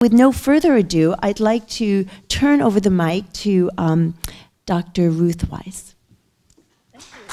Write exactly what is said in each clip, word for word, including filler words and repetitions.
With no further ado, I'd like to turn over the mic to um, Doctor Ruth Weiss. Thank you.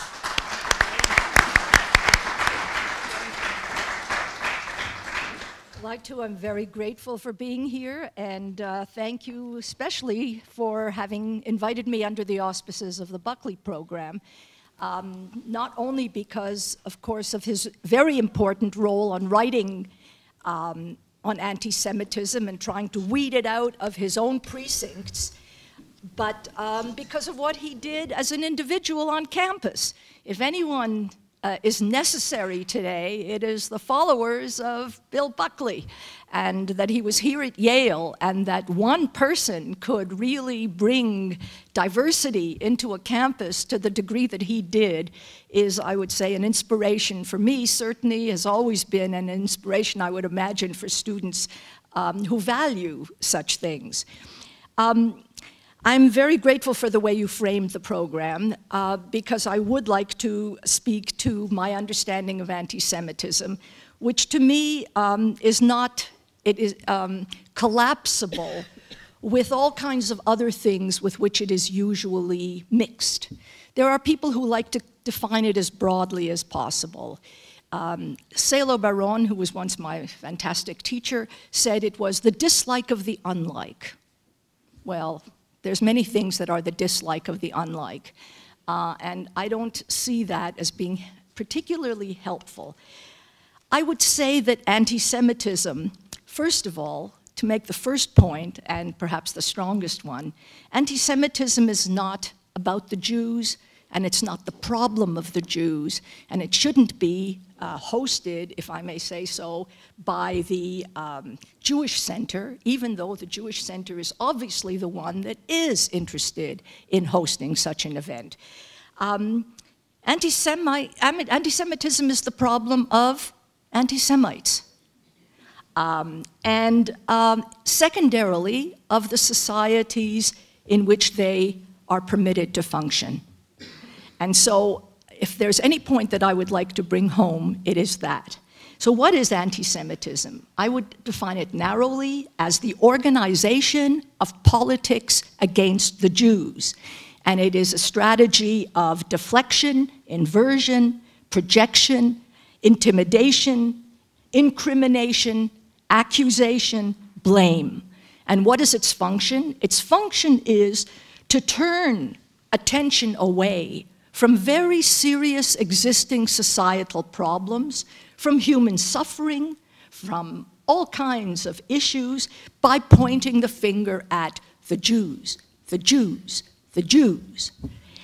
I'd like to, I'm very grateful for being here, and uh, thank you especially for having invited me under the auspices of the Buckley program. Um, not only because, of course, of his very important role on writing um, on anti-Semitism and trying to weed it out of his own precincts, but um, because of what he did as an individual on campus. If anyone uh, is necessary today, it is the followers of Bill Buckley, and that he was here at Yale, and that one person could really bring diversity into a campus to the degree that he did is, I would say, an inspiration for me, certainly has always been an inspiration, I would imagine, for students um, who value such things. Um, I'm very grateful for the way you framed the program, uh, because I would like to speak to my understanding of anti-Semitism, which to me um, is not, it is um, collapsible with all kinds of other things with which it is usually mixed. There are people who like to define it as broadly as possible. Um, Salo Baron, who was once my fantastic teacher, said it was the dislike of the unlike. Well, there's many things that are the dislike of the unlike, uh, and I don't see that as being particularly helpful. I would say that anti-Semitism, first of all, to make the first point, and perhaps the strongest one, anti-Semitism is not about the Jews, and it's not the problem of the Jews, and it shouldn't be uh, hosted, if I may say so, by the um, Jewish Center, even though the Jewish Center is obviously the one that is interested in hosting such an event. Um, anti-Semite, anti-Semitism is the problem of anti-Semites. Um, and um, secondarily, of the societies in which they are permitted to function. And so, if there's any point that I would like to bring home, it is that. So what is anti-Semitism? I would define it narrowly as the organization of politics against the Jews. And it is a strategy of deflection, inversion, projection, intimidation, incrimination, accusation, blame. And what is its function? Its function is to turn attention away from very serious existing societal problems, from human suffering, from all kinds of issues, by pointing the finger at the Jews, the Jews, the Jews.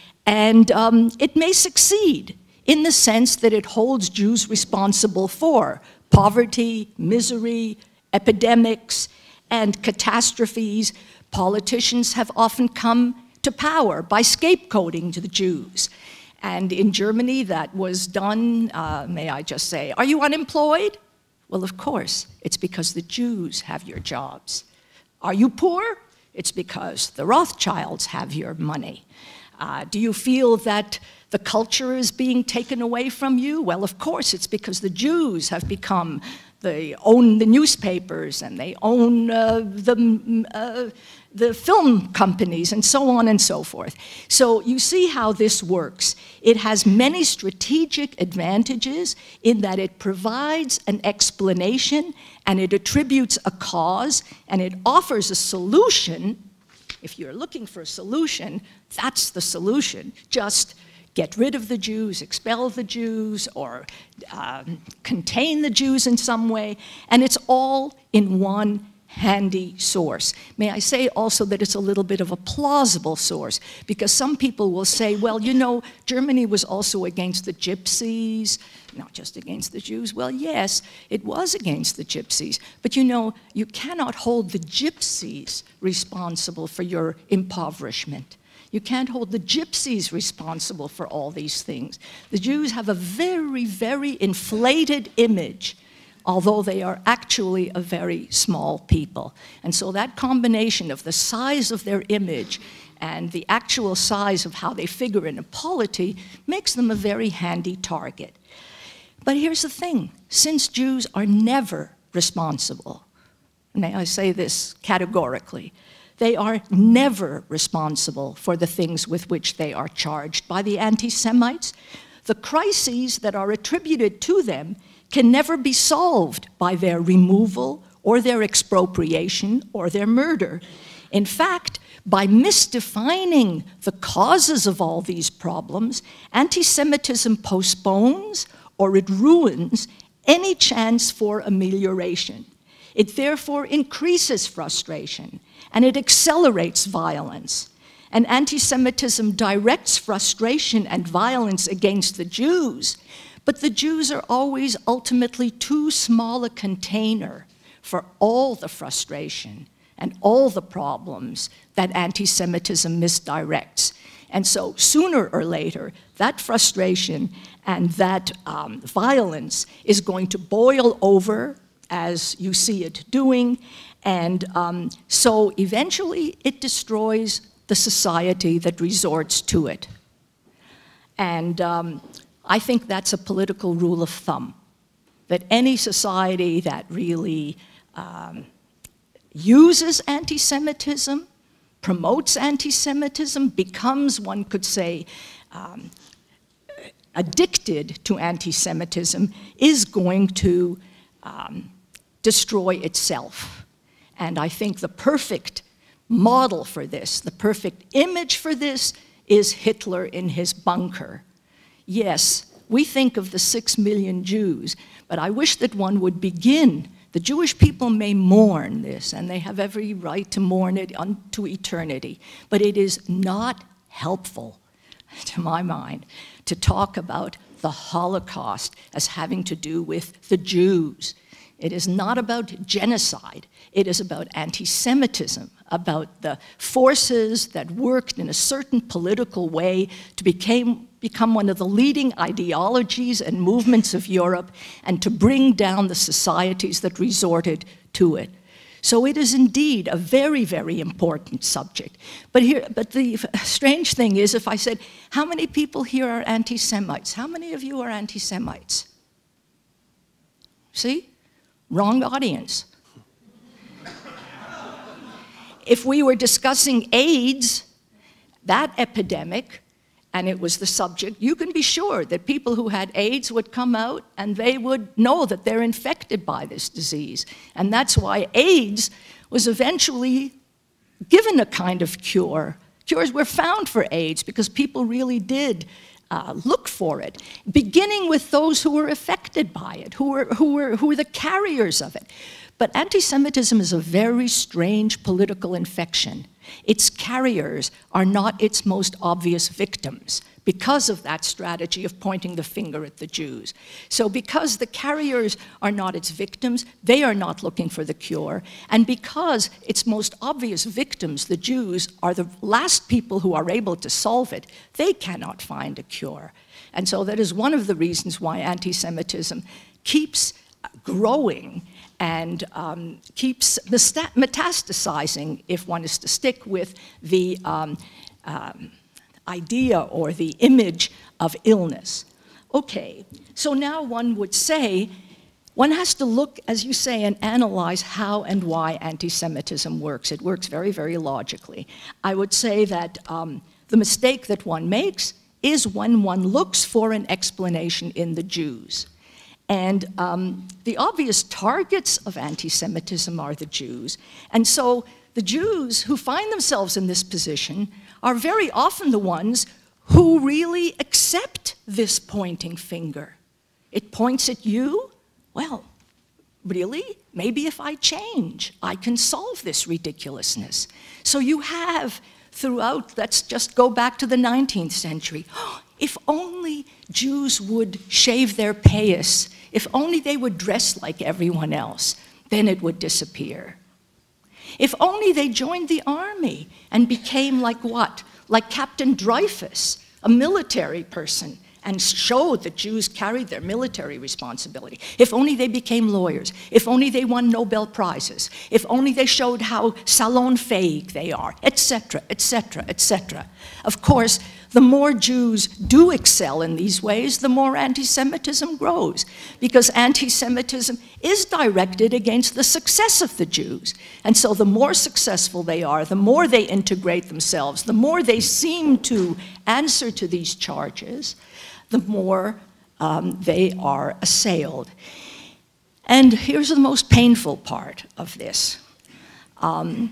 And um, it may succeed in the sense that it holds Jews responsible for poverty, misery, epidemics, and catastrophes. Politicians have often come to power by scapegoating to the Jews. And in Germany, that was done, uh, may I just say, are you unemployed? Well, of course, it's because the Jews have your jobs. Are you poor? It's because the Rothschilds have your money. Uh, do you feel that the culture is being taken away from you? Well, of course, it's because the Jews have become, they own the newspapers and they own uh, the, uh, the film companies and so on and so forth. So you see how this works. It has many strategic advantages in that it provides an explanation and it attributes a cause and it offers a solution. If you're looking for a solution, that's the solution. Just get rid of the Jews, expel the Jews, or um, contain the Jews in some way, and it's all in one handy source. May I say also that it's a little bit of a plausible source, because some people will say, well, you know, Germany was also against the gypsies, not just against the Jews. Well, yes, it was against the gypsies, but you know, you cannot hold the gypsies responsible for your impoverishment. You can't hold the gypsies responsible for all these things. The Jews have a very, very inflated image, although they are actually a very small people. And so that combination of the size of their image and the actual size of how they figure in a polity makes them a very handy target. But here's the thing, since Jews are never responsible, may I say this categorically, they are never responsible for the things with which they are charged by the anti-Semites. The crises that are attributed to them can never be solved by their removal or their expropriation or their murder. In fact, by misdefining the causes of all these problems, anti-Semitism postpones or it ruins any chance for amelioration. It therefore increases frustration and it accelerates violence. And anti-Semitism directs frustration and violence against the Jews, but the Jews are always ultimately too small a container for all the frustration and all the problems that anti-Semitism misdirects. And so sooner or later, that frustration and that um, violence is going to boil over, as you see it doing, and um, so eventually it destroys the society that resorts to it. And um, I think that's a political rule of thumb, that any society that really um, uses anti-Semitism, promotes anti-Semitism, becomes, one could say, um, addicted to anti-Semitism, is going to um, destroy itself. And I think the perfect model for this, the perfect image for this, is Hitler in his bunker. Yes, we think of the six million Jews, but I wish that one would begin. The Jewish people may mourn this, and they have every right to mourn it unto eternity, but it is not helpful, to my mind, to talk about the Holocaust as having to do with the Jews. It is not about genocide. It is about anti-Semitism, about the forces that worked in a certain political way to became, become one of the leading ideologies and movements of Europe and to bring down the societies that resorted to it. So it is indeed a very, very important subject. But, here, but the strange thing is, if I said, how many people here are anti-Semites? How many of you are anti-Semites? See? Wrong audience. If we were discussing AIDS, that epidemic, and it was the subject, you can be sure that people who had AIDS would come out and they would know that they're infected by this disease. And that's why AIDS was eventually given a kind of cure. Cures were found for AIDS because people really did Uh, look for it, beginning with those who were affected by it, who were, who were, who were the carriers of it. But anti-Semitism is a very strange political infection. Its carriers are not its most obvious victims because of that strategy of pointing the finger at the Jews. So because the carriers are not its victims, they are not looking for the cure. And because its most obvious victims, the Jews, are the last people who are able to solve it, they cannot find a cure. And so that is one of the reasons why anti-Semitism keeps growing and um, keeps metastasizing, if one is to stick with the um, um, idea or the image of illness. Okay, so now one would say, one has to look, as you say, and analyze how and why anti-Semitism works. It works very, very logically. I would say that um, the mistake that one makes is when one looks for an explanation in the Jews. And um, the obvious targets of anti-Semitism are the Jews. And so the Jews who find themselves in this position are very often the ones who really accept this pointing finger. It points at you. Well, really? Maybe if I change, I can solve this ridiculousness. So you have throughout, let's just go back to the nineteenth century. If only Jews would shave their payas, if only they would dress like everyone else, then it would disappear. If only they joined the army and became like what? Like Captain Dreyfus, a military person, and showed that Jews carried their military responsibility. If only they became lawyers. If only they won Nobel Prizes. If only they showed how salonfähig they are, et cetera, et cetera, et cetera. Of course, the more Jews do excel in these ways, the more anti-Semitism grows, because anti-Semitism is directed against the success of the Jews. And so the more successful they are, the more they integrate themselves, the more they seem to answer to these charges, the more um, they are assailed. And here's the most painful part of this. Um,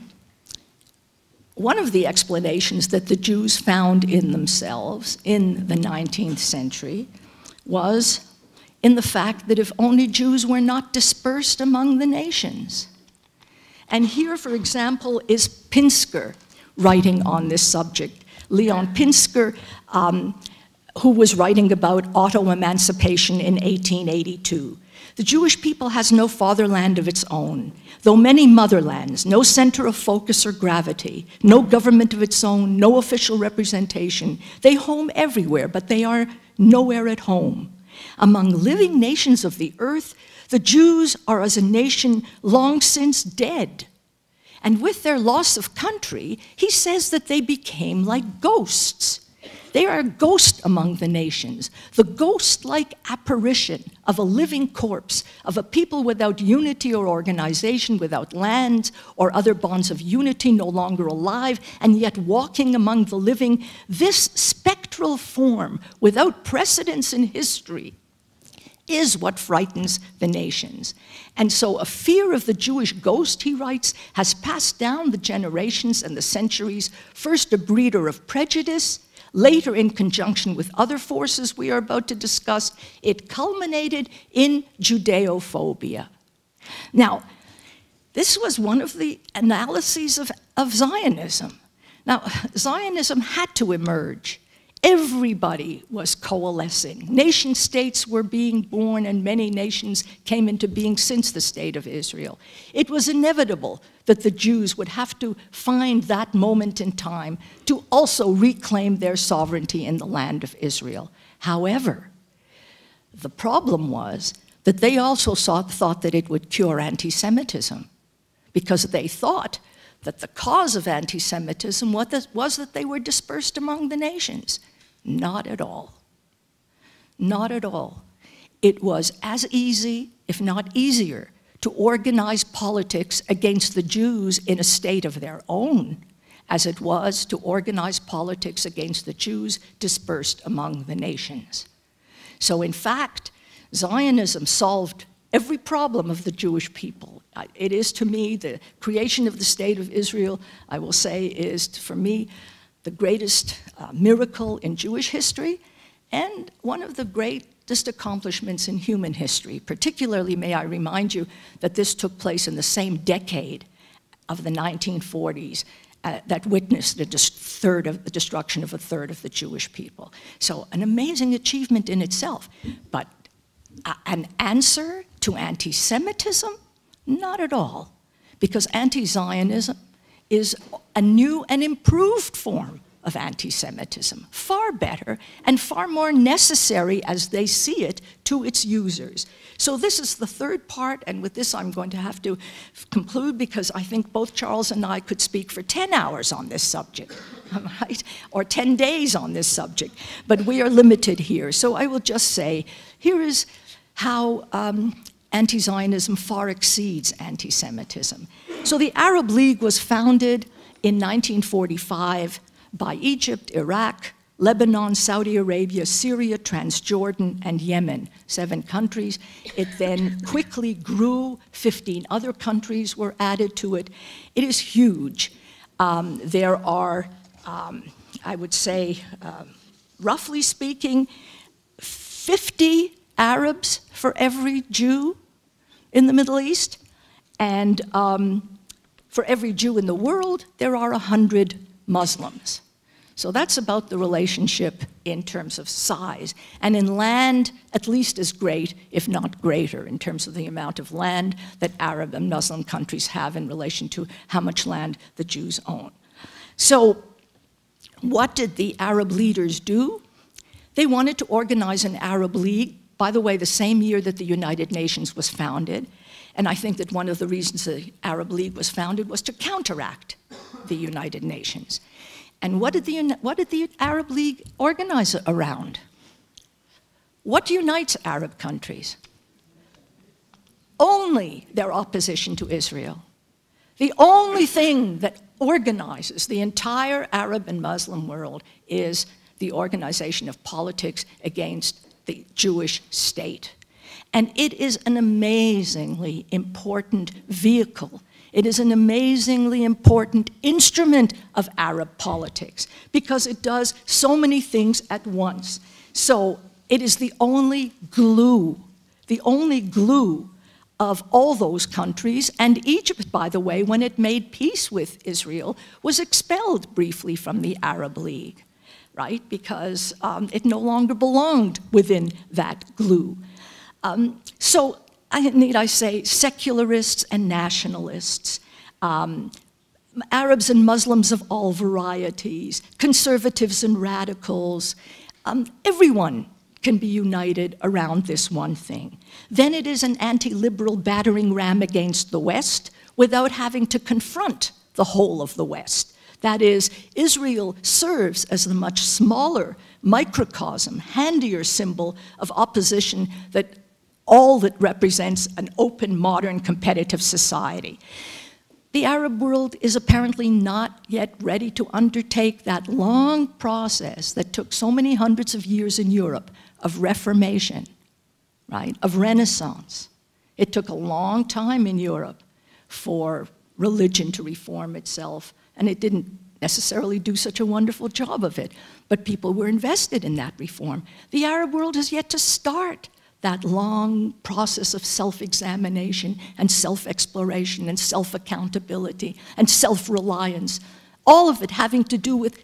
One of the explanations that the Jews found in themselves in the nineteenth century was in the fact that if only Jews were not dispersed among the nations. And here, for example, is Pinsker writing on this subject. Leon Pinsker, um, who was writing about auto-emancipation in eighteen eighty-two. The Jewish people has no fatherland of its own, though many motherlands, no center of focus or gravity, no government of its own, no official representation. They home everywhere, but they are nowhere at home. Among living nations of the earth, the Jews are as a nation long since dead. And with their loss of country, he says that they became like ghosts. They are a ghost among the nations, the ghost-like apparition of a living corpse, of a people without unity or organization, without lands or other bonds of unity, no longer alive, and yet walking among the living. This spectral form, without precedence in history, is what frightens the nations. And so a fear of the Jewish ghost, he writes, has passed down the generations and the centuries, first a breeder of prejudice, later, in conjunction with other forces we are about to discuss, it culminated in Judeophobia. Now, this was one of the analyses of, of Zionism. Now, Zionism had to emerge. Everybody was coalescing. Nation states were being born, and many nations came into being since the State of Israel. It was inevitable that the Jews would have to find that moment in time to also reclaim their sovereignty in the land of Israel. However, the problem was that they also saw, thought that it would cure anti-Semitism, because they thought that the cause of anti-Semitism was that they were dispersed among the nations. Not at all. Not at all. It was as easy, if not easier, to organize politics against the Jews in a state of their own as it was to organize politics against the Jews dispersed among the nations. So in fact, Zionism solved every problem of the Jewish people. It is, to me, the creation of the State of Israel, I will say, is, for me, the greatest uh, miracle in Jewish history and one of the greatest accomplishments in human history. Particularly, may I remind you that this took place in the same decade of the nineteen forties uh, that witnessed the, third of, the destruction of a third of the Jewish people. So an amazing achievement in itself, but uh, an answer to anti-Semitism? Not at all, because anti-Zionism is a new and improved form of anti-Semitism, far better and far more necessary as they see it to its users. So this is the third part, and with this I'm going to have to conclude because I think both Charles and I could speak for ten hours on this subject, right? Or ten days on this subject, but we are limited here. So I will just say, here is how um, anti-Zionism far exceeds anti-Semitism. So the Arab League was founded in nineteen forty-five by Egypt, Iraq, Lebanon, Saudi Arabia, Syria, Transjordan, and Yemen, seven countries. It then quickly grew. fifteen other countries were added to it. It is huge. Um, there are, um, I would say, uh, roughly speaking, fifty Arabs for every Jew in the Middle East, and um, for every Jew in the world, there are one hundred Muslims. So that's about the relationship in terms of size. And in land, at least as great, if not greater, in terms of the amount of land that Arab and Muslim countries have in relation to how much land the Jews own. So what did the Arab leaders do? They wanted to organize an Arab League, by the way, the same year that the United Nations was founded. And I think that one of the reasons the Arab League was founded was to counteract the United Nations. And what did the, what did the Arab League organize around? What unites Arab countries? Only their opposition to Israel. The only thing that organizes the entire Arab and Muslim world is the organization of politics against the Jewish state. And it is an amazingly important vehicle. It is an amazingly important instrument of Arab politics because it does so many things at once. So it is the only glue, the only glue of all those countries. And Egypt, by the way, when it made peace with Israel, was expelled briefly from the Arab League, right? Because um, it no longer belonged within that glue. Um, so, I, need I say, secularists and nationalists, um, Arabs and Muslims of all varieties, conservatives and radicals, um, everyone can be united around this one thing. Then it is an anti-liberal battering ram against the West without having to confront the whole of the West. That is, Israel serves as the much smaller microcosm, handier symbol of opposition that all that represents an open, modern, competitive society. The Arab world is apparently not yet ready to undertake that long process that took so many hundreds of years in Europe of Reformation, right, of Renaissance. It took a long time in Europe for religion to reform itself, and it didn't necessarily do such a wonderful job of it, but people were invested in that reform. The Arab world has yet to start that long process of self-examination and self-exploration and self-accountability and self-reliance, all of it having to do with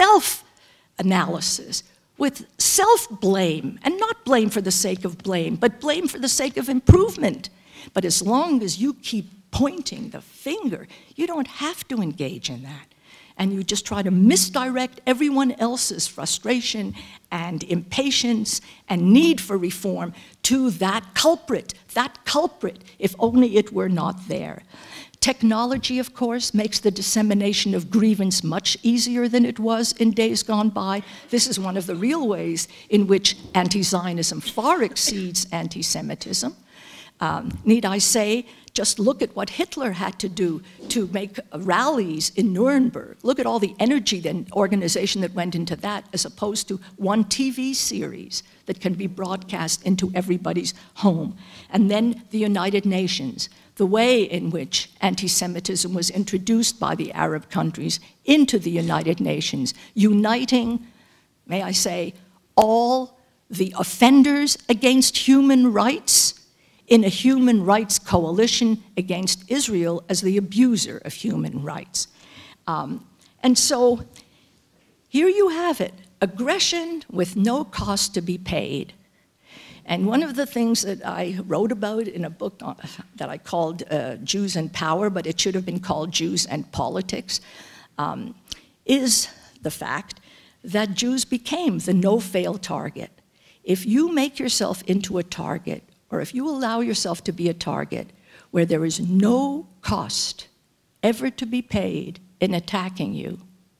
self-analysis, with self-blame, and not blame for the sake of blame, but blame for the sake of improvement. But as long as you keep pointing the finger, you don't have to engage in that. And you just try to misdirect everyone else's frustration and impatience and need for reform to that culprit, that culprit, if only it were not there. Technology, of course, makes the dissemination of grievance much easier than it was in days gone by. This is one of the real ways in which anti-Zionism far exceeds anti-Semitism. Um, need I say, just look at what Hitler had to do to make rallies in Nuremberg. Look at all the energy and organization that went into that, as opposed to one T V series that can be broadcast into everybody's home. And then the United Nations, the way in which anti-Semitism was introduced by the Arab countries into the United Nations, uniting, may I say, all the offenders against human rights in a human rights coalition against Israel as the abuser of human rights. Um, and so here you have it, aggression with no cost to be paid. And one of the things that I wrote about in a book on, that I called uh, Jews and Power, but it should have been called Jews and Politics, um, is the fact that Jews became the no-fail target. If you make yourself into a target, or if you allow yourself to be a target where there is no cost ever to be paid in attacking you,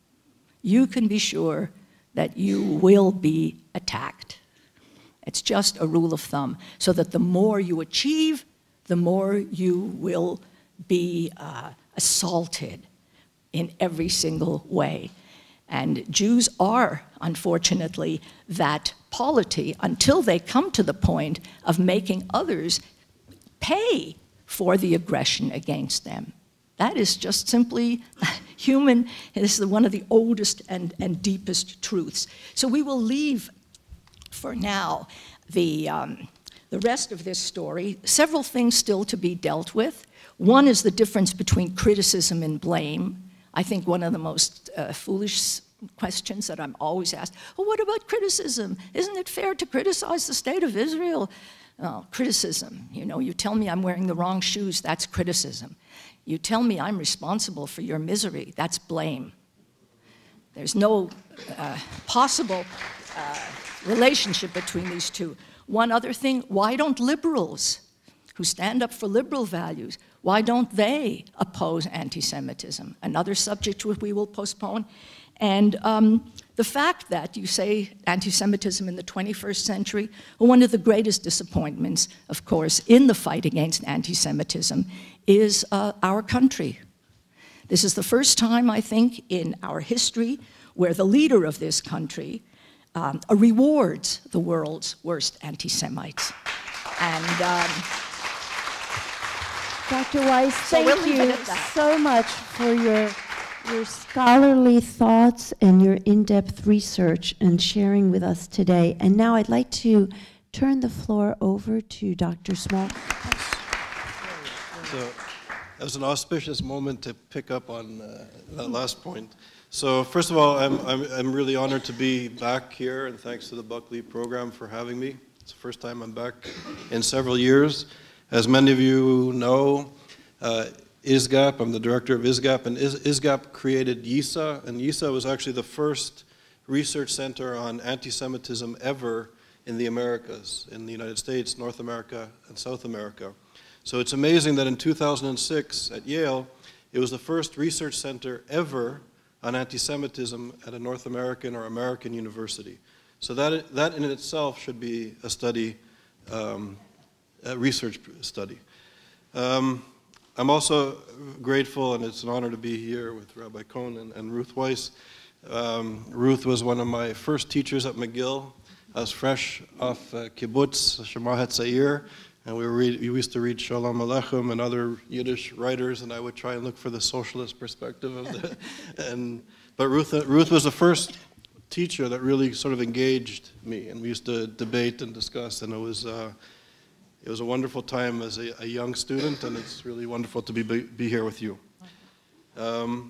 you can be sure that you will be attacked. It's just a rule of thumb, so that the more you achieve, the more you will be uh, assaulted in every single way. And Jews are, unfortunately, that polity until they come to the point of making others pay for the aggression against them. That is just simply human. This is one of the oldest and, and deepest truths. So we will leave for now the, um, the rest of this story. Several things still to be dealt with. One is the difference between criticism and blame. I think one of the most uh, foolish questions that I'm always asked, well, what about criticism? Isn't it fair to criticize the state of Israel? Oh, criticism, you know, you tell me I'm wearing the wrong shoes, that's criticism. You tell me I'm responsible for your misery, that's blame. There's no uh, possible uh, relationship between these two. One other thing, why don't liberals who stand up for liberal values, why don't they oppose anti-Semitism? Another subject which we will postpone. And um, the fact that you say anti-Semitism in the twenty-first century, well, one of the greatest disappointments, of course, in the fight against anti-Semitism is uh, our country. This is the first time, I think, in our history where the leader of this country um, rewards the world's worst anti-Semites. And um, Doctor Weiss, so thank we'll leave it you at that. so much for your, your scholarly thoughts and your in-depth research and sharing with us today. And now I'd like to turn the floor over to Doctor Small. So, that was an auspicious moment to pick up on uh, that last point. So first of all, I'm, I'm, I'm really honored to be back here, and thanks to the Buckley program for having me. It's the first time I'm back in several years. As many of you know, uh, I S G A P, I'm the director of I S G A P, and I S G A P created Y I S A, and Y I S A was actually the first research center on anti-Semitism ever in the Americas, in the United States, North America, and South America. So it's amazing that in two thousand six at Yale, it was the first research center ever on anti-Semitism at a North American or American university. So that, that in itself should be a study, um, a research study. Um, I'm also grateful, and it's an honor to be here with Rabbi Cohn and, and Ruth Weiss. Um, Ruth was one of my first teachers at McGill. I was fresh off uh, kibbutz, Shema Hatzair, and we, were read, we used to read Shalom Aleichem and other Yiddish writers, and I would try and look for the socialist perspective of the. and but Ruth, Ruth was the first teacher that really sort of engaged me, and we used to debate and discuss, and it was uh, it was a wonderful time as a, a young student, and it's really wonderful to be be here with you. Um,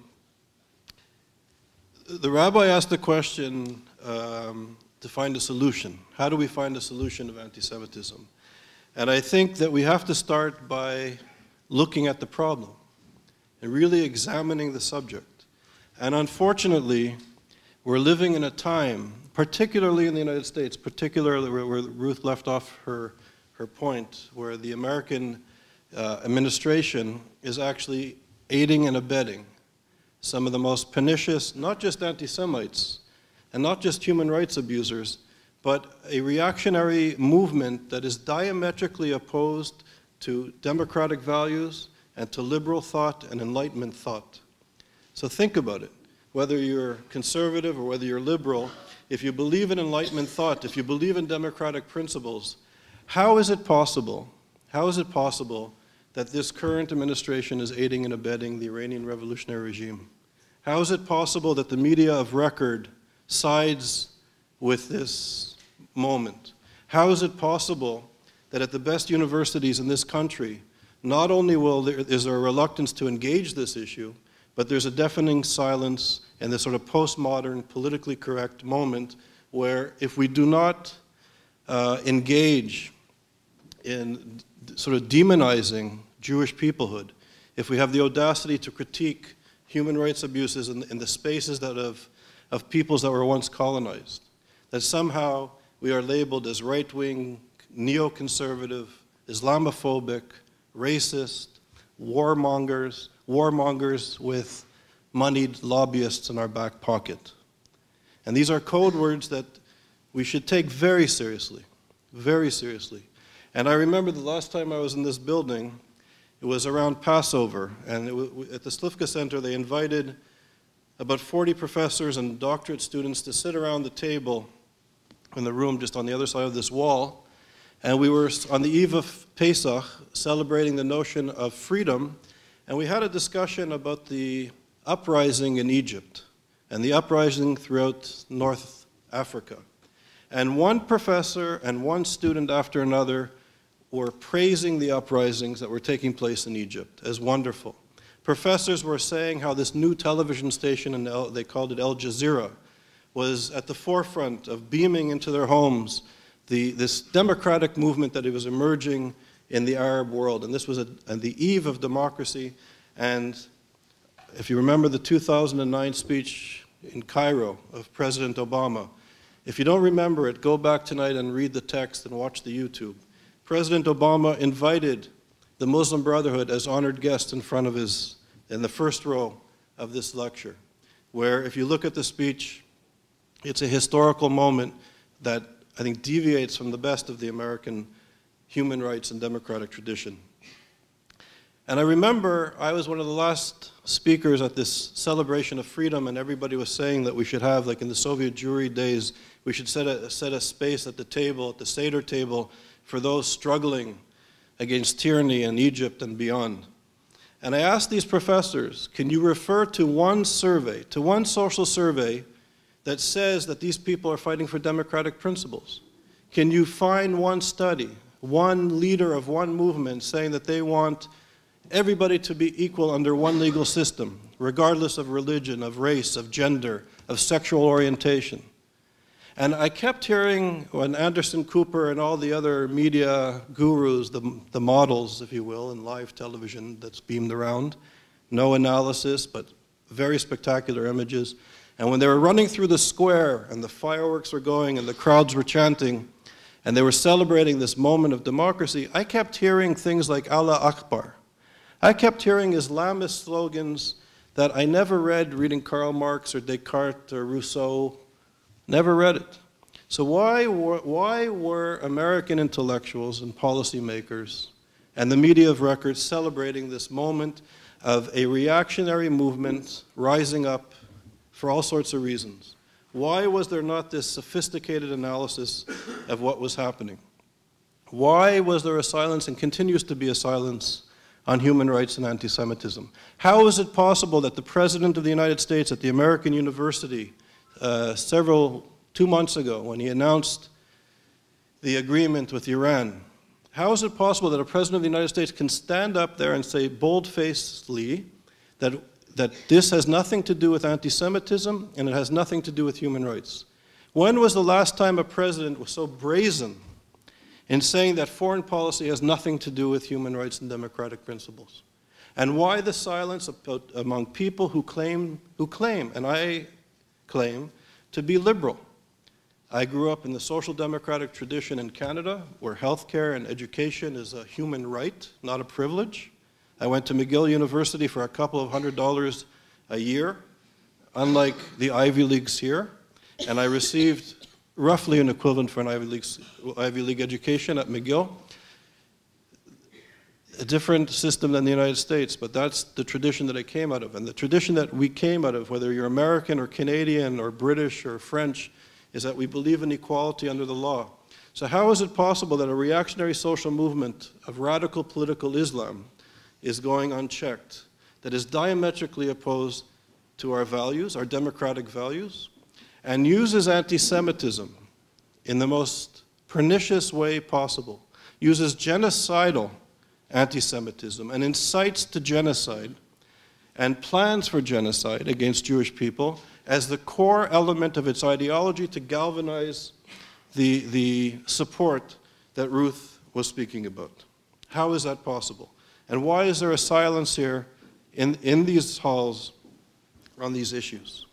the rabbi asked the question um, to find a solution. How do we find a solution of anti-Semitism? And I think that we have to start by looking at the problem and really examining the subject. And unfortunately, we're living in a time, particularly in the United States, particularly where, where Ruth left off her, her point, where the American uh, administration is actually aiding and abetting some of the most pernicious, not just anti-Semites, and not just human rights abusers, but a reactionary movement that is diametrically opposed to democratic values and to liberal thought and Enlightenment thought. So think about it. Whether you're conservative or whether you're liberal, if you believe in Enlightenment thought, if you believe in democratic principles, how is it possible, how is it possible that this current administration is aiding and abetting the Iranian revolutionary regime? How is it possible that the media of record sides with this moment? How is it possible that at the best universities in this country, not only will there, is there a reluctance to engage this issue, but there's a deafening silence and this sort of postmodern, politically correct moment where if we do not uh, engage in sort of demonizing Jewish peoplehood, if we have the audacity to critique human rights abuses in, in the spaces that have, of peoples that were once colonized, that somehow we are labeled as right-wing, neoconservative, Islamophobic, racist, warmongers, warmongers with moneyed lobbyists in our back pocket. And these are code words that we should take very seriously, very seriously. And I remember the last time I was in this building, it was around Passover, and it was, at the Slivka Center they invited about forty professors and doctorate students to sit around the table in the room just on the other side of this wall, and we were on the eve of Pesach celebrating the notion of freedom, and we had a discussion about the uprising in Egypt and the uprising throughout North Africa. And one professor and one student after another were praising the uprisings that were taking place in Egypt as wonderful. Professors were saying how this new television station, in El, they called it Al Jazeera, was at the forefront of beaming into their homes the, this democratic movement that was emerging in the Arab world. And this was a, at the eve of democracy. And if you remember the two thousand nine speech in Cairo of President Obama, if you don't remember it, go back tonight and read the text and watch the YouTube. President Obama invited the Muslim Brotherhood as honored guests in front of his, in the first row of this lecture, where if you look at the speech, it's a historical moment that I think deviates from the best of the American human rights and democratic tradition. And I remember I was one of the last speakers at this celebration of freedom, and everybody was saying that we should have, like in the Soviet Jewry days, we should set a, set a space at the table, at the Seder table, for those struggling against tyranny in Egypt and beyond. And I asked these professors, can you refer to one survey, to one social survey that says that these people are fighting for democratic principles? Can you find one study, one leader of one movement saying that they want everybody to be equal under one legal system, regardless of religion, of race, of gender, of sexual orientation? And I kept hearing when Anderson Cooper and all the other media gurus, the, the models, if you will, in live television that's beamed around, no analysis, but very spectacular images. And when they were running through the square and the fireworks were going and the crowds were chanting and they were celebrating this moment of democracy, I kept hearing things like Allah Akbar. I kept hearing Islamist slogans that I never read reading Karl Marx or Descartes or Rousseau. Never read it. So why were, why were American intellectuals and policymakers and the media of record celebrating this moment of a reactionary movement rising up for all sorts of reasons? Why was there not this sophisticated analysis of what was happening? Why was there a silence and continues to be a silence on human rights and anti-Semitism? How is it possible that the President of the United States at the American University uh, several, two months ago, when he announced the agreement with Iran, how is it possible that a President of the United States can stand up there and say bold-facedly that, that this has nothing to do with anti-Semitism and it has nothing to do with human rights? When was the last time a president was so brazen in saying that foreign policy has nothing to do with human rights and democratic principles? And why the silence about, among people who claim, who claim, and I claim, to be liberal? I grew up in the social democratic tradition in Canada, where healthcare and education is a human right, not a privilege. I went to McGill University for a couple of hundred dollars a year, unlike the Ivy Leagues here, and I received roughly an equivalent for an Ivy League, Ivy League education at McGill. A different system than the United States, but that's the tradition that I came out of. And the tradition that we came out of, whether you're American or Canadian or British or French, is that we believe in equality under the law. So how is it possible that a reactionary social movement of radical political Islam is going unchecked, that is diametrically opposed to our values, our democratic values, and uses anti-Semitism in the most pernicious way possible, uses genocidal anti-Semitism and incites to genocide and plans for genocide against Jewish people as the core element of its ideology to galvanize the, the support that Ruth was speaking about? How is that possible? And why is there a silence here in, in these halls on these issues?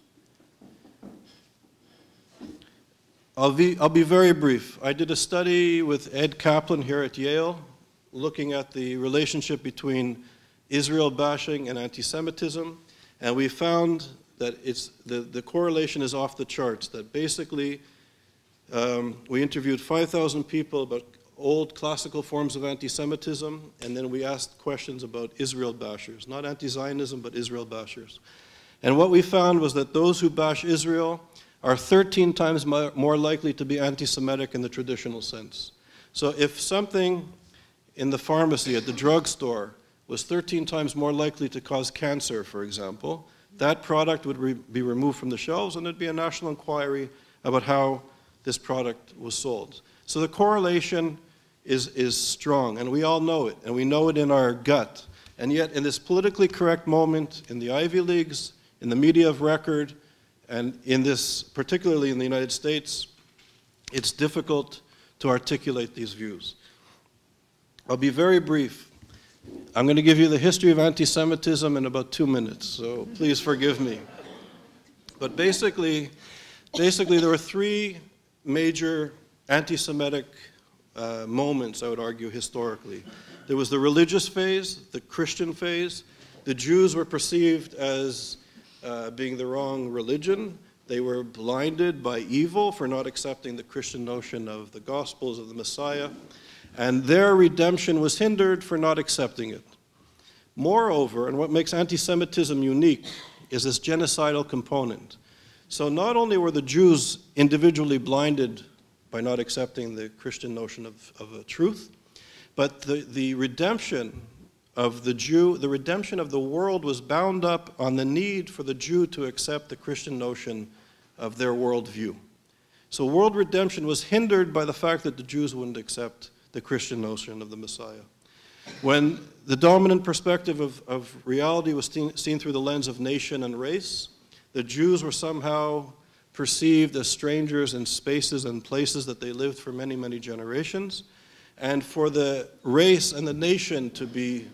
I'll be, I'll be very brief. I did a study with Ed Kaplan here at Yale, looking at the relationship between Israel bashing and anti-Semitism, and we found that it's, the, the correlation is off the charts, that basically um, we interviewed five thousand people about old classical forms of anti-Semitism, and then we asked questions about Israel bashers, not anti-Zionism, but Israel bashers. And what we found was that those who bash Israel are thirteen times more likely to be anti-Semitic in the traditional sense. So if something in the pharmacy at the drugstore was thirteen times more likely to cause cancer, for example, that product would re be removed from the shelves and there'd be a national inquiry about how this product was sold. So the correlation is, is strong, and we all know it, and we know it in our gut. And yet in this politically correct moment in the Ivy Leagues, in the media of record, and in this, particularly in the United States, it's difficult to articulate these views. I'll be very brief. I'm going to give you the history of anti-Semitism in about two minutes, so please forgive me. But basically, basically there were three major anti-Semitic uh, moments, I would argue, historically. There was the religious phase, the Christian phase. The Jews were perceived as uh, being the wrong religion. They were blinded by evil for not accepting the Christian notion of the Gospels of the Messiah. And their redemption was hindered for not accepting it. Moreover, and what makes anti-Semitism unique is this genocidal component. So not only were the Jews individually blinded by not accepting the Christian notion of, of a truth, but the, the redemption of the Jew, the redemption of the world was bound up on the need for the Jew to accept the Christian notion of their worldview. So world redemption was hindered by the fact that the Jews wouldn't accept the Christian notion of the Messiah. When the dominant perspective of, of reality was seen, seen through the lens of nation and race, the Jews were somehow perceived as strangers in spaces and places that they lived for many, many generations. And for the race and the nation to be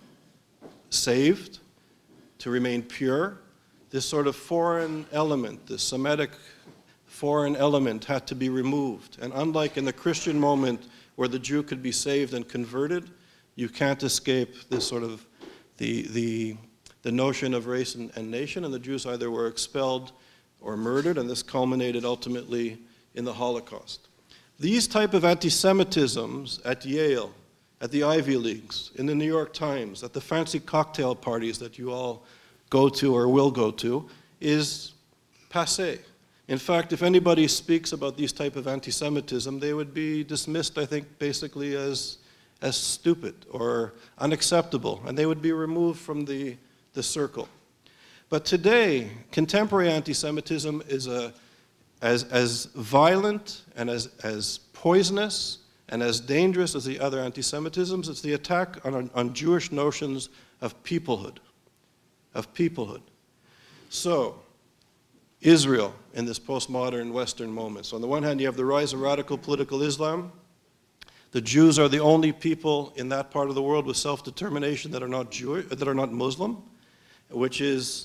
saved, to remain pure, this sort of foreign element, this Semitic foreign element had to be removed. And unlike in the Christian moment where the Jew could be saved and converted, you can't escape this sort of the, the, the notion of race and, and nation, and the Jews either were expelled or murdered, and this culminated ultimately in the Holocaust. These type of anti-Semitisms at Yale, at the Ivy Leagues, in the New York Times, at the fancy cocktail parties that you all go to or will go to, is passé. In fact, if anybody speaks about these type of anti-Semitism, they would be dismissed, I think, basically as, as stupid or unacceptable, and they would be removed from the, the circle. But today, contemporary anti-Semitism is a, as, as violent and as, as poisonous and as dangerous as the other anti-Semitisms. It's the attack on, on Jewish notions of peoplehood, of peoplehood. So, Israel in this postmodern Western moment. So on the one hand, you have the rise of radical political Islam. The Jews are the only people in that part of the world with self-determination that are not Jewish, that are not Muslim, which is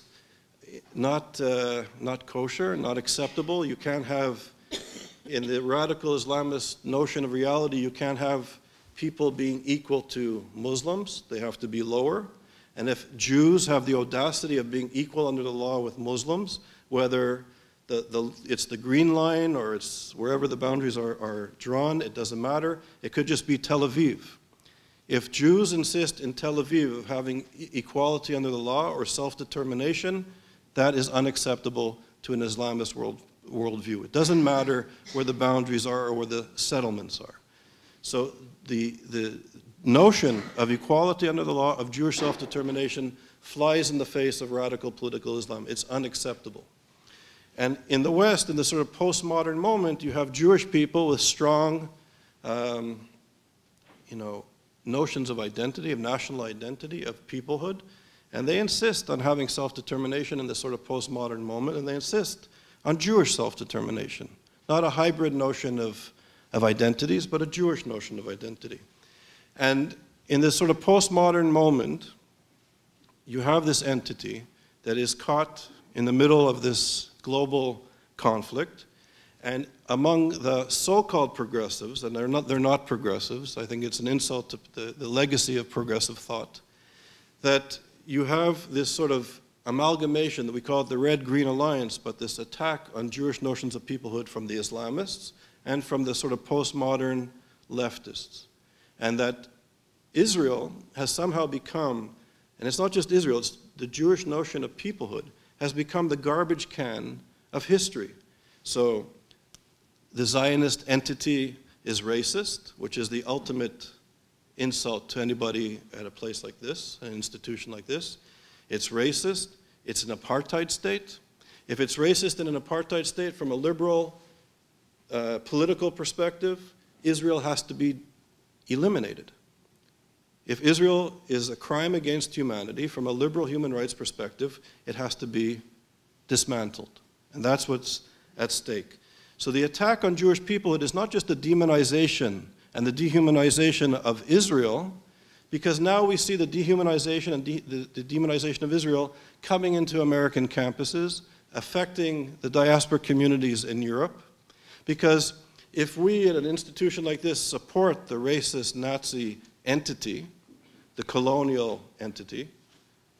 not, uh, not kosher, not acceptable. You can't have, in the radical Islamist notion of reality, you can't have people being equal to Muslims. They have to be lower. And if Jews have the audacity of being equal under the law with Muslims, whether the, the, it's the green line or it's wherever the boundaries are, are drawn, it doesn't matter. It could just be Tel Aviv. If Jews insist in Tel Aviv of having equality under the law or self-determination, that is unacceptable to an Islamist world, worldview. It doesn't matter where the boundaries are or where the settlements are. So the, the notion of equality under the law, of Jewish self-determination, flies in the face of radical political Islam. It's unacceptable. And in the West, in the sort of postmodern moment, you have Jewish people with strong, um, you know, notions of identity, of national identity, of peoplehood, and they insist on having self-determination in this sort of postmodern moment, and they insist on Jewish self-determination, not a hybrid notion of, of identities, but a Jewish notion of identity. And in this sort of postmodern moment, you have this entity that is caught in the middle of this global conflict, and among the so-called progressives, and they're not, they're not progressives, I think it's an insult to the, the legacy of progressive thought, that you have this sort of amalgamation that we call it the Red-Green Alliance, but this attack on Jewish notions of peoplehood from the Islamists and from the sort of postmodern leftists. And that Israel has somehow become, and it's not just Israel, it's the Jewish notion of peoplehood, has become the garbage can of history. So the Zionist entity is racist, which is the ultimate insult to anybody at a place like this, an institution like this. It's racist. It's an apartheid state. If it's racist in an apartheid state from a liberal uh, political perspective, Israel has to be eliminated. If Israel is a crime against humanity, from a liberal human rights perspective, it has to be dismantled. And that's what's at stake. So the attack on Jewish peoplehood is not just the demonization and the dehumanization of Israel, because now we see the dehumanization and de the, the demonization of Israel coming into American campuses, affecting the diaspora communities in Europe. Because if we at an institution like this support the racist Nazi entity, the colonial entity,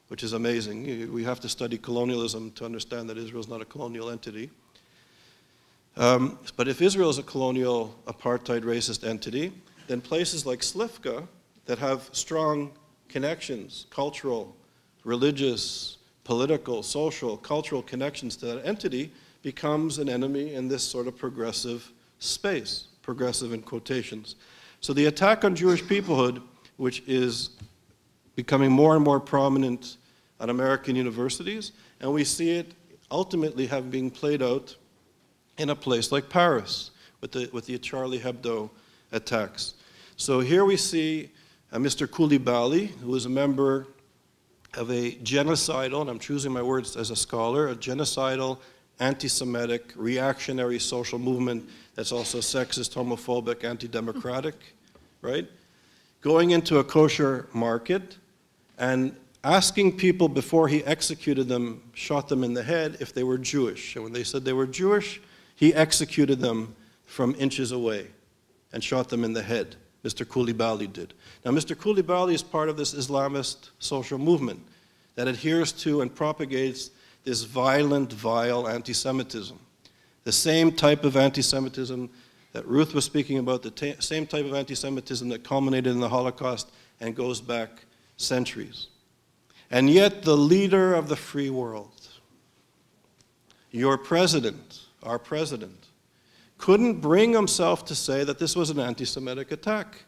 which is amazing. We have to study colonialism to understand that Israel is not a colonial entity. Um, but if Israel is a colonial, apartheid, racist entity, then places like Slivka that have strong connections, cultural, religious, political, social, cultural connections to that entity, becomes an enemy in this sort of progressive space, progressive in quotations. So the attack on Jewish peoplehood, which is becoming more and more prominent at American universities, and we see it ultimately have been played out in a place like Paris with the, with the Charlie Hebdo attacks. So here we see uh, Mister Koulibaly, who is a member of a genocidal, and I'm choosing my words as a scholar, a genocidal, anti-Semitic, reactionary social movement that's also sexist, homophobic, anti-democratic, right? Going into a kosher market and asking people before he executed them, shot them in the head, if they were Jewish. And when they said they were Jewish, he executed them from inches away and shot them in the head. Mister Koulibaly did. Now, Mister Koulibaly is part of this Islamist social movement that adheres to and propagates this violent, vile anti-Semitism. The same type of anti-Semitism that Ruth was speaking about, the same type of anti-Semitism that culminated in the Holocaust and goes back centuries. And yet the leader of the free world, your president, our president, couldn't bring himself to say that this was an anti-Semitic attack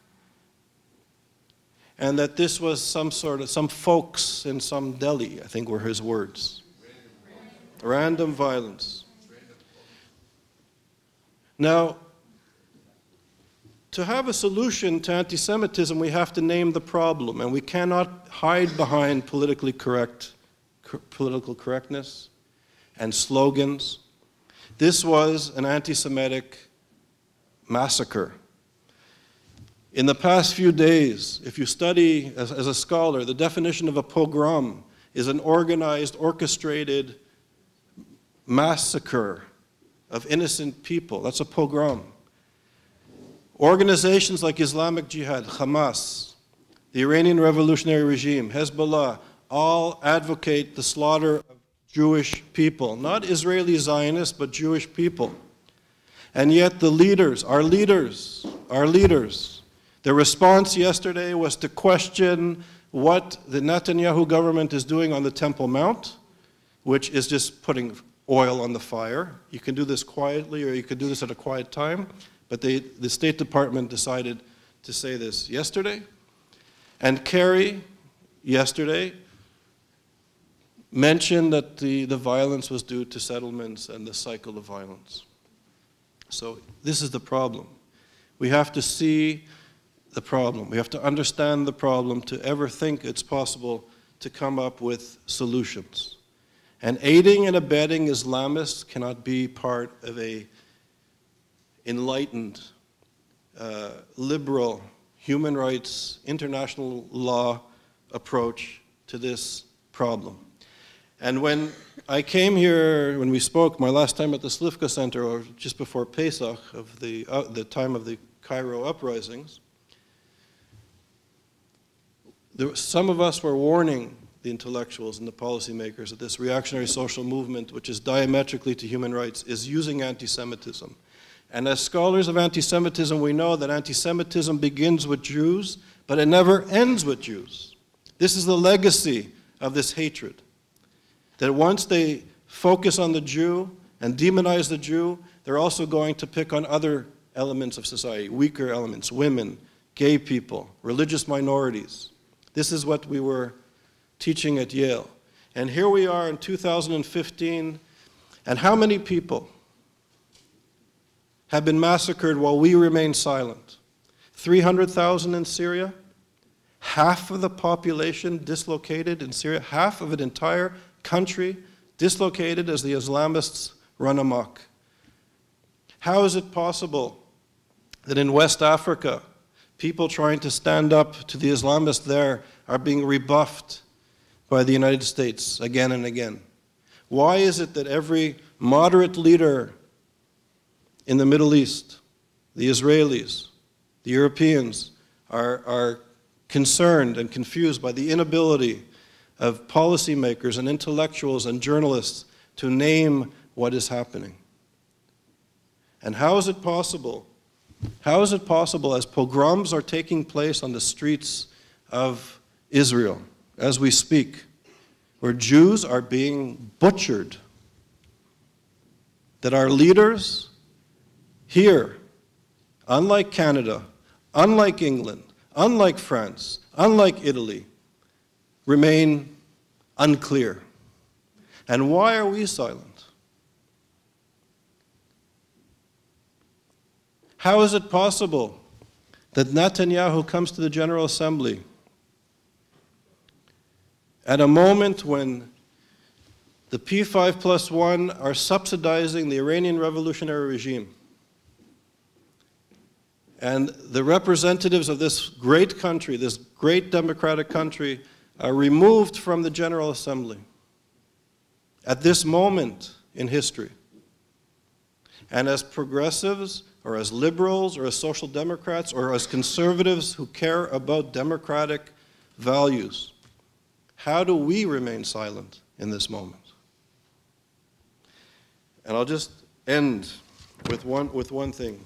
and that this was some sort of, some folks in some deli, I think were his words. Random, Random violence. Now, to have a solution to anti-Semitism, we have to name the problem, and we cannot hide behind politically correct, co- political correctness and slogans. This was an anti-Semitic massacre. In the past few days, if you study as, as a scholar, the definition of a pogrom is an organized, orchestrated massacre of innocent people. That's a pogrom. Organizations like Islamic Jihad, Hamas, the Iranian Revolutionary Regime, Hezbollah, all advocate the slaughter of Jewish people, not Israeli Zionists, but Jewish people. And yet the leaders, our leaders, our leaders, their response yesterday was to question what the Netanyahu government is doing on the Temple Mount, which is just putting oil on the fire. You can do this quietly or you can do this at a quiet time. But they, the State Department decided to say this yesterday. And Kerry, yesterday, mentioned that the, the violence was due to settlements and the cycle of violence. So this is the problem. We have to see the problem. We have to understand the problem to ever think it's possible to come up with solutions. And aiding and abetting Islamists cannot be part of a enlightened, uh, liberal, human rights, international law approach to this problem. And when I came here, when we spoke my last time at the Slivka Center, or just before Pesach, of the, uh, the time of the Cairo uprisings, there, some of us were warning the intellectuals and the policymakers that this reactionary social movement, which is diametrically to human rights, is using anti-Semitism. And as scholars of anti-Semitism, we know that anti-Semitism begins with Jews, but it never ends with Jews. This is the legacy of this hatred. That once they focus on the Jew and demonize the Jew, they're also going to pick on other elements of society, weaker elements, women, gay people, religious minorities. This is what we were teaching at Yale. And here we are in two thousand fifteen, and how many people have been massacred while we remain silent? three hundred thousand in Syria, half of the population dislocated in Syria, half of an entire country dislocated as the Islamists run amok. How is it possible that in West Africa, people trying to stand up to the Islamists there are being rebuffed by the United States again and again? Why is it that every moderate leader in the Middle East, the Israelis, the Europeans, are, are concerned and confused by the inability of policymakers and intellectuals and journalists to name what is happening. And how is it possible? How is it possible as pogroms are taking place on the streets of Israel as we speak, where Jews are being butchered, that our leaders here, unlike Canada, unlike England, unlike France, unlike Italy, remain unclear? And why are we silent? How is it possible that Netanyahu comes to the General Assembly at a moment when the P five plus one are subsidizing the Iranian revolutionary regime, and the representatives of this great country, this great democratic country, are removed from the General Assembly at this moment in history? And as progressives, or as liberals, or as social democrats, or as conservatives who care about democratic values, how do we remain silent in this moment? And I'll just end with one, with one thing.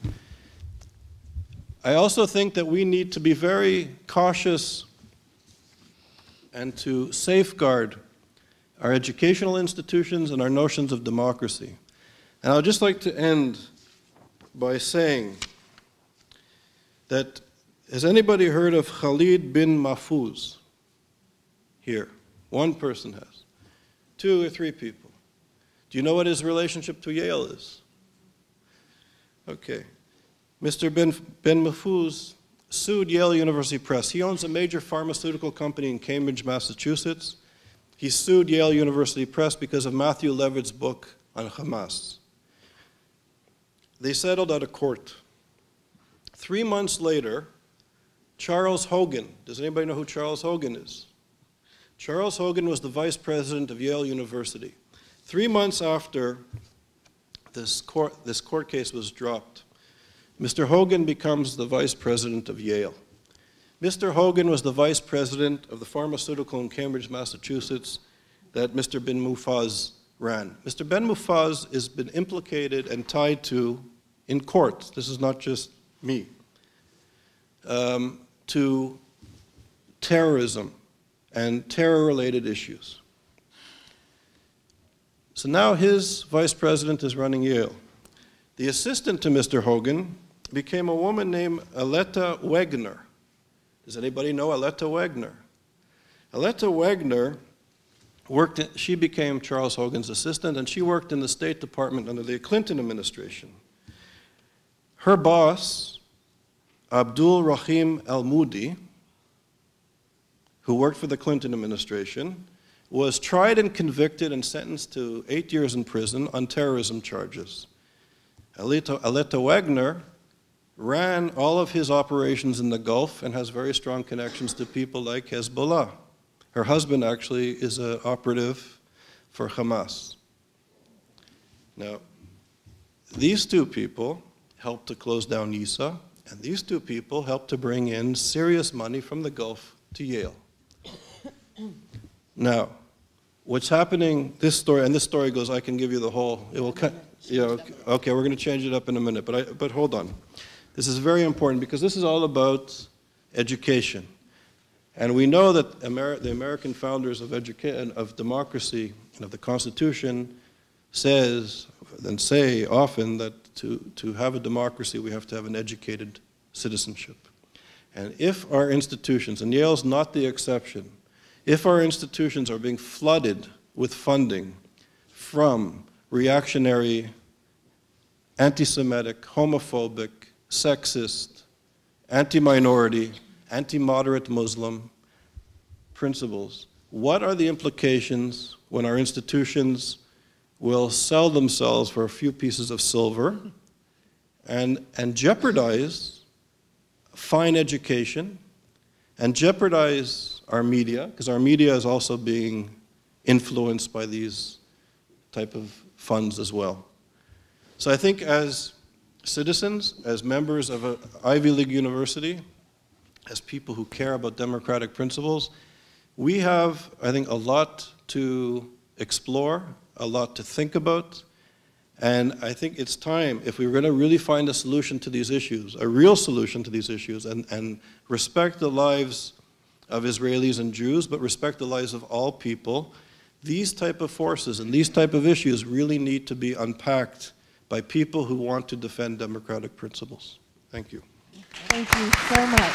I also think that we need to be very cautious and to safeguard our educational institutions and our notions of democracy. And I'd just like to end by saying that, has anybody heard of Khalid bin Mahfouz here? One person has. Two or three people. Do you know what his relationship to Yale is? Okay. Mister bin, bin Mahfouz sued Yale University Press. He owns a major pharmaceutical company in Cambridge, Massachusetts. He sued Yale University Press because of Matthew Levitt's book on Hamas. They settled out of court. Three months later, Charles Hogan, does anybody know who Charles Hogan is? Charles Hogan was the vice president of Yale University. Three months after this court, this court case was dropped, Mister Hogan becomes the vice president of Yale. Mister Hogan was the vice president of the pharmaceutical in Cambridge, Massachusetts, that Mister bin Mahfouz ran. Mister bin Mahfouz has been implicated and tied to, in court, this is not just me, um, to terrorism and terror-related issues. So now his vice president is running Yale. The assistant to Mister Hogan became a woman named Aletta Wegner. Does anybody know Aletta Wegner? Aletta Wegner worked, in, she became Charles Hogan's assistant, and she worked in the State Department under the Clinton administration. Her boss, Abdul Rahim al-Moudi, who worked for the Clinton administration, was tried and convicted and sentenced to eight years in prison on terrorism charges. Aletta, Aletta Wegner ran all of his operations in the Gulf and has very strong connections to people like Hezbollah. Her husband actually is an operative for Hamas. Now, these two people helped to close down I S A, and these two people helped to bring in serious money from the Gulf to Yale. Now, what's happening, this story, and this story goes, I can give you the whole, it will cut, yeah, okay, okay, we're going to change it up in a minute, but, I, but hold on. This is very important because this is all about education. And we know that Amer the American founders of, educa of democracy and of the Constitution says and say often that to, to have a democracy, we have to have an educated citizenship. And if our institutions, and Yale's not the exception, if our institutions are being flooded with funding from reactionary, anti-Semitic, homophobic, sexist, anti-minority, anti-moderate Muslim principles, what are the implications when our institutions will sell themselves for a few pieces of silver and, and jeopardize fine education and jeopardize our media, because our media is also being influenced by these type of funds as well. So I think as citizens, as members of an Ivy League university, as people who care about democratic principles, We have, I think, a lot to explore, a lot to think about, and I think it's time, if we we're going to really find a solution to these issues, a real solution to these issues, and, and respect the lives of Israelis and Jews, but respect the lives of all people, these type of forces and these type of issues really need to be unpacked by people who want to defend democratic principles. Thank you. Thank you so much.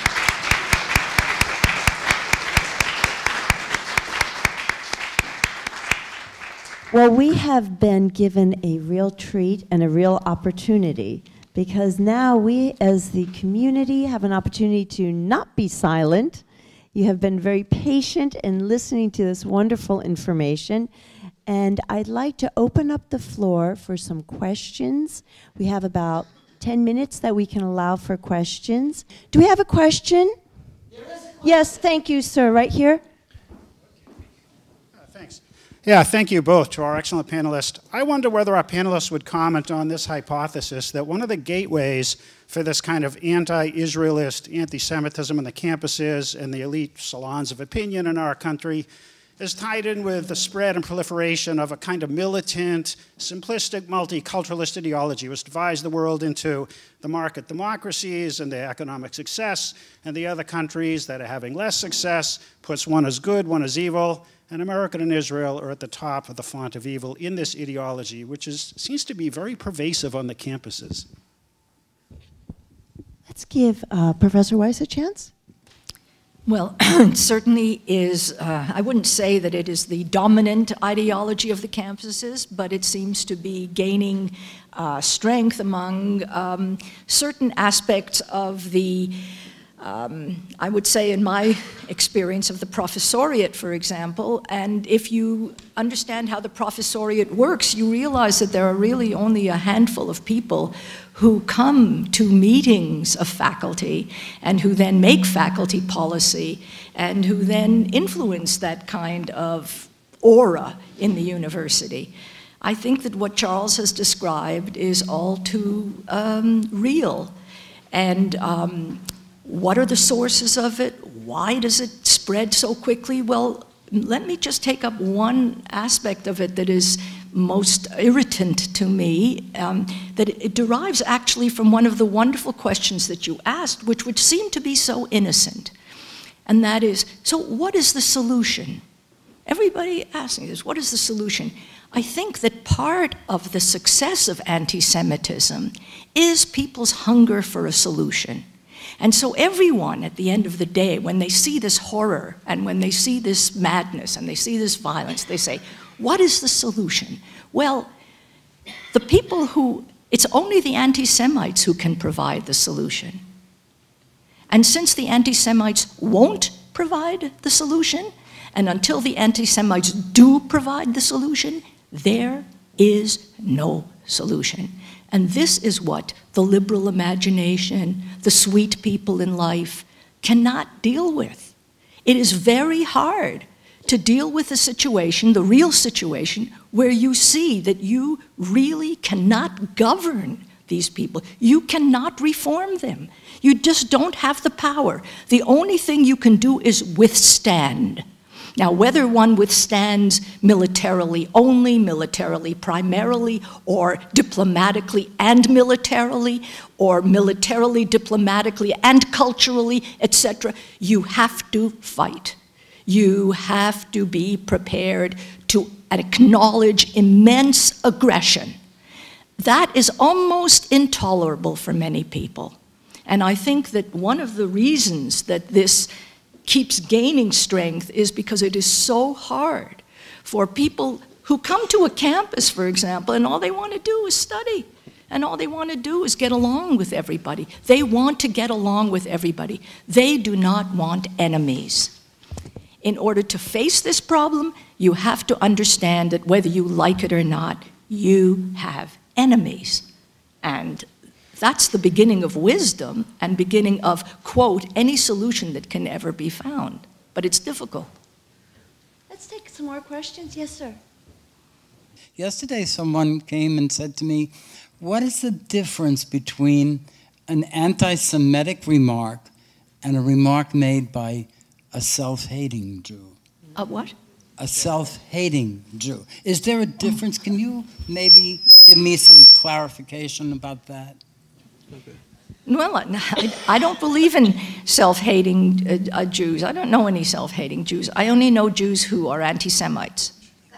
Well, we have been given a real treat and a real opportunity, because now we as the community have an opportunity to not be silent. You have been very patient in listening to this wonderful information, and I'd like to open up the floor for some questions. We have about ten minutes that we can allow for questions. Do we have a question? There is a question. Yes, thank you, sir. Right here. Uh, thanks. Yeah, thank you both to our excellent panelists. I wonder whether our panelists would comment on this hypothesis that one of the gateways for this kind of anti-Israelist anti-Semitism on the campuses and the elite salons of opinion in our country is tied in with the spread and proliferation of a kind of militant, simplistic, multiculturalist ideology which divides the world into the market democracies and their economic success, and the other countries that are having less success, puts one as good, one as evil, and America and Israel are at the top of the font of evil in this ideology, which is, seems to be very pervasive on the campuses. Let's give uh, Professor Weiss a chance. Well, it certainly is, uh, I wouldn't say that it is the dominant ideology of the campuses, but it seems to be gaining uh, strength among um, certain aspects of the, um, I would say in my experience of the professoriate, for example, and if you understand how the professoriate works, you realize that there are really only a handful of people who come to meetings of faculty and who then make faculty policy and who then influence that kind of aura in the university. I think that what Charles has described is all too um, real. And um, what are the sources of it? Why does it spread so quickly? Well, let me just take up one aspect of it that is most irritant to me, um, that it, it derives actually from one of the wonderful questions that you asked, which would seem to be so innocent. And that is, so what is the solution? Everybody asking this, what is the solution? I think that part of the success of anti-Semitism is people's hunger for a solution. And so everyone, at the end of the day, when they see this horror and when they see this madness and they see this violence, they say, what is the solution? Well, the people who, it's only the anti-Semites who can provide the solution. And since the anti-Semites won't provide the solution, and until the anti-Semites do provide the solution, there is no solution. And this is what the liberal imagination, the sweet people in life, cannot deal with. It is very hard to deal with a situation, the real situation, where you see that you really cannot govern these people. You cannot reform them. You just don't have the power. The only thing you can do is withstand. Now, whether one withstands militarily only, militarily primarily, or diplomatically and militarily, or militarily, diplomatically, and culturally, et cetera, you have to fight. You have to be prepared to acknowledge immense aggression. That is almost intolerable for many people. And I think that one of the reasons that this keeps gaining strength is because it is so hard for people who come to a campus, for example, and all they want to do is study. And all they want to do is get along with everybody. They want to get along with everybody. They do not want enemies. In order to face this problem, you have to understand that whether you like it or not, you have enemies. And that's the beginning of wisdom and beginning of, quote, any solution that can ever be found. But it's difficult. Let's take some more questions. Yes, sir. Yesterday, someone came and said to me, what is the difference between an anti-Semitic remark and a remark made by a self-hating Jew? A what? A self-hating Jew. Is there a difference? Can you maybe give me some clarification about that? Okay. Well, I, I don't believe in self-hating uh, uh, Jews. I don't know any self-hating Jews. I only know Jews who are anti-Semites.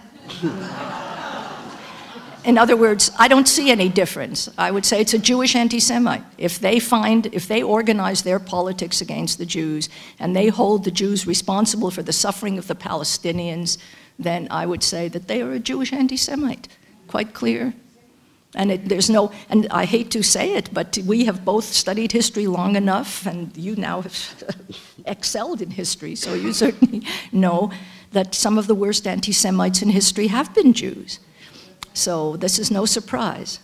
In other words, I don't see any difference. I would say it's a Jewish anti-Semite. If they find, if they organize their politics against the Jews and they hold the Jews responsible for the suffering of the Palestinians, then I would say that they are a Jewish anti-Semite. Quite clear. And it, there's no, and I hate to say it, but we have both studied history long enough, and you now have excelled in history, so you certainly know that some of the worst anti-Semites in history have been Jews. So this is no surprise.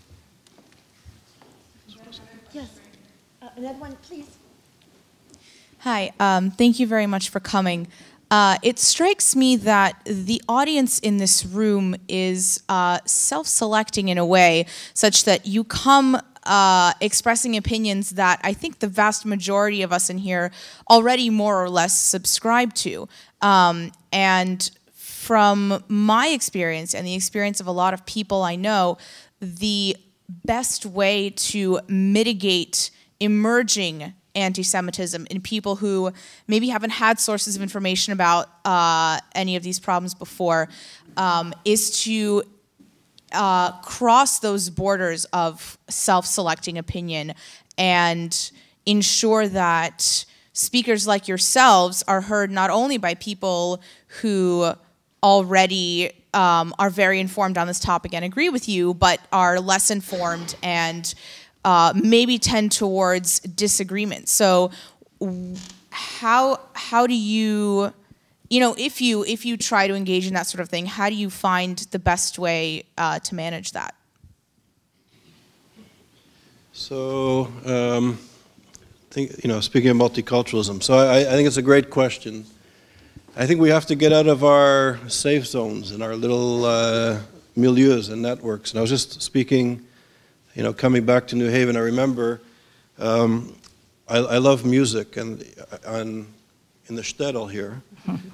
Yes. Uh, another one, please. Hi, um, thank you very much for coming. Uh, it strikes me that the audience in this room is uh, self-selecting in a way such that you come uh, expressing opinions that I think the vast majority of us in here already more or less subscribe to. Um, and from my experience and the experience of a lot of people I know, the best way to mitigate emerging anti-Semitism in people who maybe haven't had sources of information about uh, any of these problems before um, is to uh, cross those borders of self-selecting opinion and ensure that speakers like yourselves are heard not only by people who already um, are very informed on this topic and agree with you, but are less informed and uh, maybe tend towards disagreement. So how how do you, you know, if you if you try to engage in that sort of thing, how do you find the best way uh, to manage that? So, um, I think, you know, speaking of multiculturalism, so I, I think it's a great question. I think we have to get out of our safe zones and our little uh, milieus and networks. And I was just speaking, you know, coming back to New Haven, I remember um, I, I love music, and on, in the shtetl here,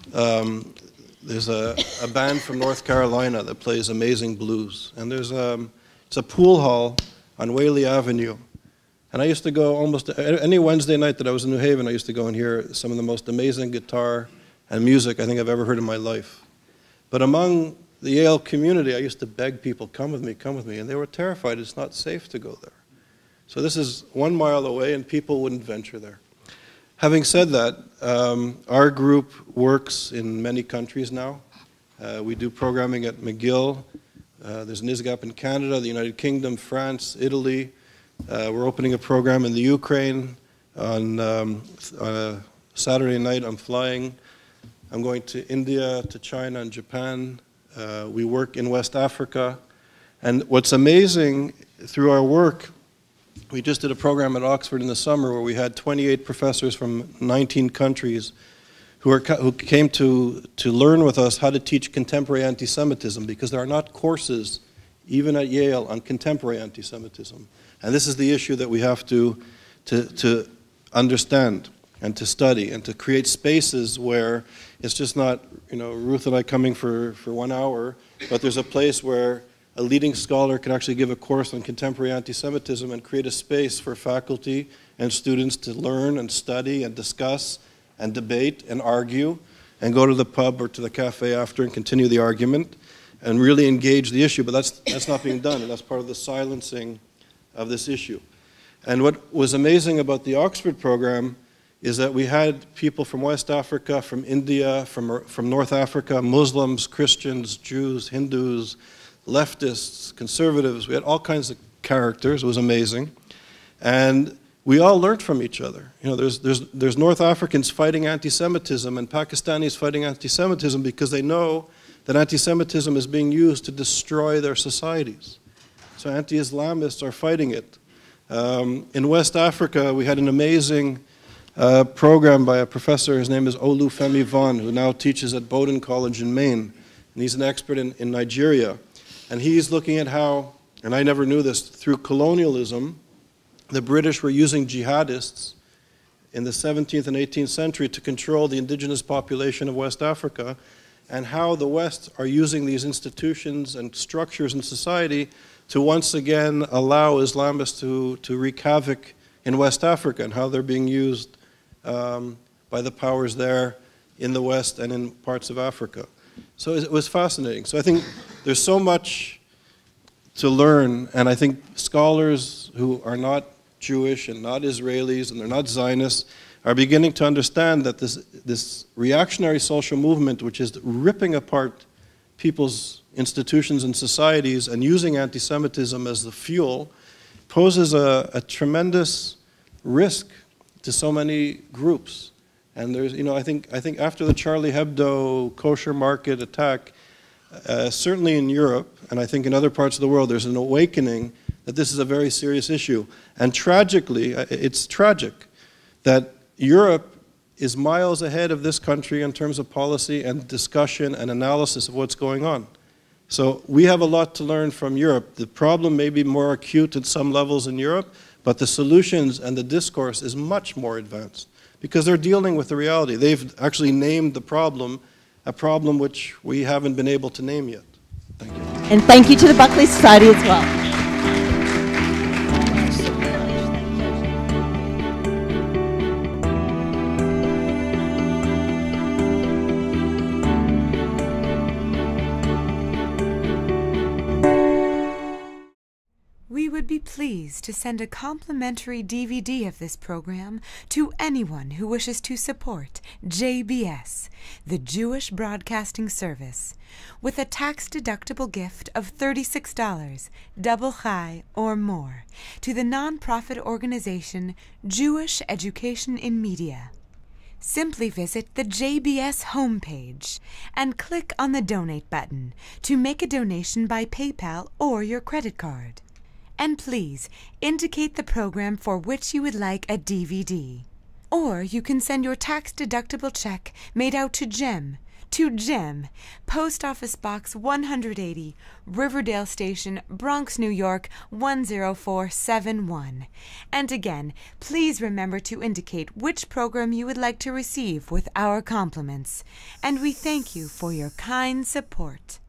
um, there's a, a band from North Carolina that plays amazing blues. And there's um, it's a pool hall on Whaley Avenue. And I used to go almost any Wednesday night that I was in New Haven, I used to go and hear some of the most amazing guitar and music I think I've ever heard in my life. But among the Yale community, I used to beg people, come with me, come with me, and they were terrified. It's not safe to go there. So this is one mile away, and people wouldn't venture there. Having said that, um, our group works in many countries now. Uh, we do programming at McGill. Uh, there's an I S G A P in Canada, the United Kingdom, France, Italy. Uh, we're opening a program in the Ukraine. On, um, on a Saturday night, I'm flying. I'm going to India, to China, and Japan. Uh, we work in West Africa. And what's amazing through our work, we just did a program at Oxford in the summer where we had twenty-eight professors from nineteen countries who, are, who came to, to learn with us how to teach contemporary anti-Semitism, because there are not courses, even at Yale, on contemporary anti-Semitism. And this is the issue that we have to, to, to understand and to study and to create spaces where it's just not, you know, Ruth and I coming for, for one hour, but there's a place where a leading scholar can actually give a course on contemporary anti-Semitism and create a space for faculty and students to learn and study and discuss and debate and argue and go to the pub or to the cafe after and continue the argument and really engage the issue. But that's, that's not being done, and that's part of the silencing of this issue. And what was amazing about the Oxford program is that we had people from West Africa, from India, from, from North Africa, Muslims, Christians, Jews, Hindus, leftists, conservatives. We had all kinds of characters. It was amazing. And we all learned from each other. You know, there's, there's, there's North Africans fighting anti-Semitism and Pakistanis fighting anti-Semitism because they know that anti-Semitism is being used to destroy their societies. So anti-Islamists are fighting it. Um, in West Africa, we had an amazing uh, program by a professor. His name is Olufemi Von, who now teaches at Bowdoin College in Maine. And he's an expert in, in Nigeria. And he's looking at how, and I never knew this, through colonialism, the British were using jihadists in the seventeenth and eighteenth century to control the indigenous population of West Africa, and how the West are using these institutions and structures in society to once again allow Islamists to, to wreak havoc in West Africa, and how they're being used um, by the powers there in the West and in parts of Africa. So it was fascinating. So I think there's so much to learn, and I think scholars who are not Jewish and not Israelis and they're not Zionists are beginning to understand that this, this reactionary social movement, which is ripping apart people's institutions and societies and using anti-Semitism as the fuel, poses a, a tremendous risk to so many groups. And there's, you know, I think, I think after the Charlie Hebdo kosher market attack, uh, certainly in Europe, and I think in other parts of the world, there's an awakening that this is a very serious issue. And tragically, it's tragic that Europe is miles ahead of this country in terms of policy and discussion and analysis of what's going on. So we have a lot to learn from Europe. The problem may be more acute at some levels in Europe, but the solutions and the discourse is much more advanced because they're dealing with the reality. They've actually named the problem, a problem which we haven't been able to name yet. Thank you. And thank you to the Buckley Society as well. We would be pleased to send a complimentary D V D of this program to anyone who wishes to support J B S, the Jewish Broadcasting Service, with a tax-deductible gift of thirty-six dollars, double chai or more, to the nonprofit organization Jewish Education in Media. Simply visit the J B S homepage and click on the Donate button to make a donation by PayPal or your credit card. And please indicate the program for which you would like a D V D. Or you can send your tax-deductible check made out to Jem, to Jem, Post Office Box one hundred eighty, Riverdale Station, Bronx, New York one zero four seven one. And again, please remember to indicate which program you would like to receive with our compliments. And we thank you for your kind support.